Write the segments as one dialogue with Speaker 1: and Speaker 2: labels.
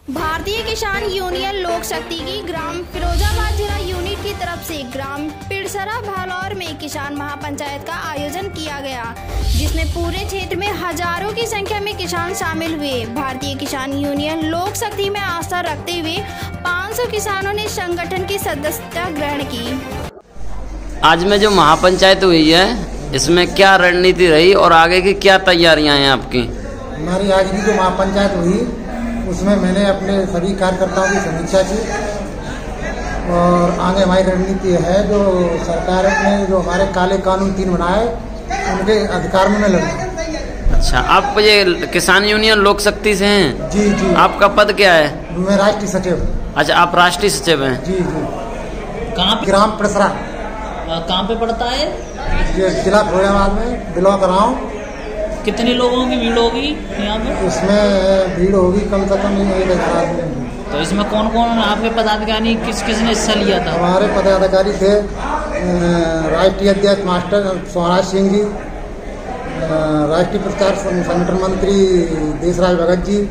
Speaker 1: भारतीय किसान यूनियन लोक शक्ति की ग्राम फिरोजाबाद जिला यूनिट की तरफ से ग्राम पिड़सरा भालौर में किसान महापंचायत का आयोजन किया गया, जिसमें पूरे क्षेत्र में हजारों की संख्या में किसान शामिल हुए। भारतीय किसान यूनियन लोक शक्ति में आस्था रखते हुए 500 किसानों ने संगठन की सदस्यता ग्रहण की।
Speaker 2: आज में जो महापंचायत हुई है, इसमें क्या रणनीति रही और आगे की क्या तैयारियां हैं आपकी?
Speaker 3: हमारी आज की जो महापंचायत हुई उसमें मैंने अपने सभी कार्यकर्ताओं की समीक्षा की और आगे हमारी रणनीति है जो सरकार ने जो हमारे काले कानून 3 बनाए उनके अधिकार में लड़ना।
Speaker 2: अच्छा, आप ये किसान यूनियन लोक शक्ति से हैं?
Speaker 3: जी जी।
Speaker 2: आपका पद क्या है?
Speaker 3: मैं राष्ट्रीय सचिव।
Speaker 2: अच्छा, आप राष्ट्रीय सचिव हैं?
Speaker 3: जी जी।
Speaker 4: कहाँ?
Speaker 3: ग्राम पिड़सरा।
Speaker 4: कहाँ पे पड़ता है?
Speaker 3: ये जिला फिरोजाबाद में बिलोंग कर रहा हूँ।
Speaker 4: कितने लोगों की भीड़ होगी यहाँ पे?
Speaker 3: इसमें भीड़ होगी कम से कम 1000 आदमी।
Speaker 4: तो इसमें कौन कौन आपके पदाधिकारी किस किस ने हिस्सा लिया था?
Speaker 3: हमारे पदाधिकारी थे राष्ट्रीय अध्यक्ष मास्टर स्वराज सिंह जी, राष्ट्रीय प्रचार संगठन मंत्री देशराज भगत जी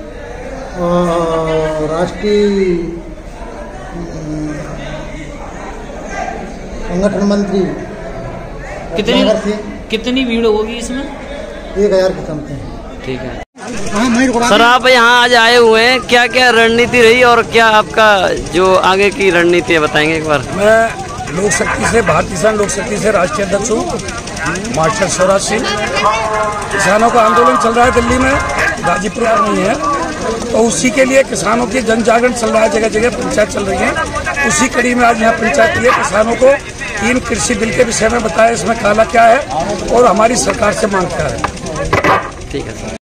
Speaker 3: और राष्ट्रीय संगठन मंत्री
Speaker 4: कितनी भीड़ होगी इसमें?
Speaker 3: 1000 की क्षमता है।
Speaker 2: ठीक है सर, आप यहाँ आज आए हुए हैं, क्या क्या रणनीति रही और क्या आपका जो आगे की रणनीति है बताएंगे एक बार?
Speaker 5: मैं लोक शक्ति से, भारतीय किसान लोक शक्ति से राष्ट्रीय अध्यक्ष हूँ, मास्टर स्वराज सिंह। किसानों का आंदोलन चल रहा है दिल्ली में, गाजीपुर में नहीं है, तो उसी के लिए किसानों की जन जागरण चल रहा है, जगह जगह पंचायत चल रही है। उसी कड़ी में आज यहाँ पंचायत की है। किसानों को 3 कृषि बिल के विषय में बताया, इसमें काला क्या है और हमारी सरकार से मांग क्या है।
Speaker 2: ठीक है सर।